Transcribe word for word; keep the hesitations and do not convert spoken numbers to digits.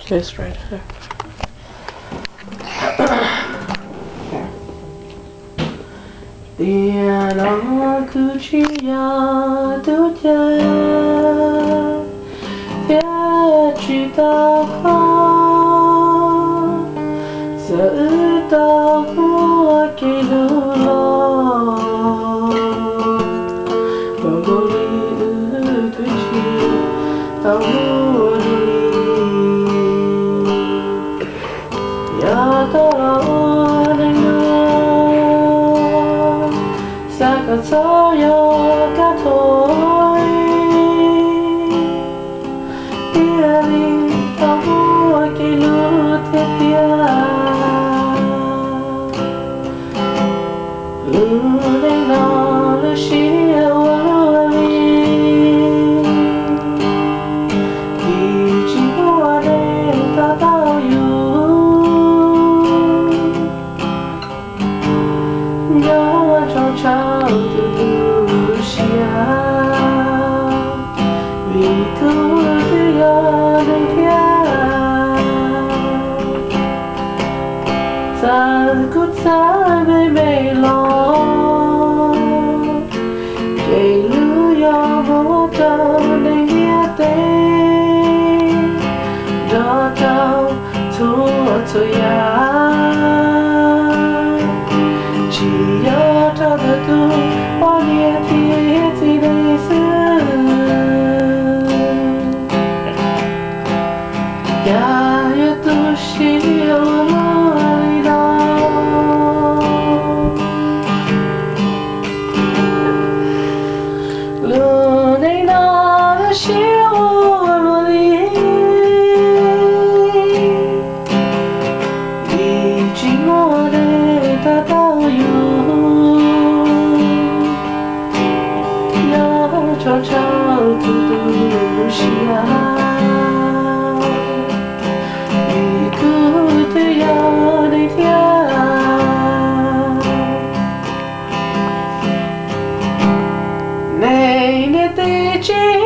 Go straight here. Tiền nó cứ chỉ ya tu cha, thế chỉ ta khó, giờ ta mua cái lu lo, còn cô đi ư tu chi, ta mua đi, ya ta Ka-Toi, Ka-Toi, tia đi tao mua cái lúa thiết tia, lúa đây nó lúa xíu lúa đi, vì chỉ có đây ta tao yêu, nhớ trong trao từ vì cứ tự do đừng theo ta cứ ta mê mê lo để lưu do vô trao để nghe tên đó trao thua thôi ya chỉ nhớ trao thật tu bao nhiêu thiết gì đây xưa ya yo tu shi yo lo da lu nei na shi yo lo li di ji mo de ta ta yu ya cho cho tu tu shi ya Này nè tê chê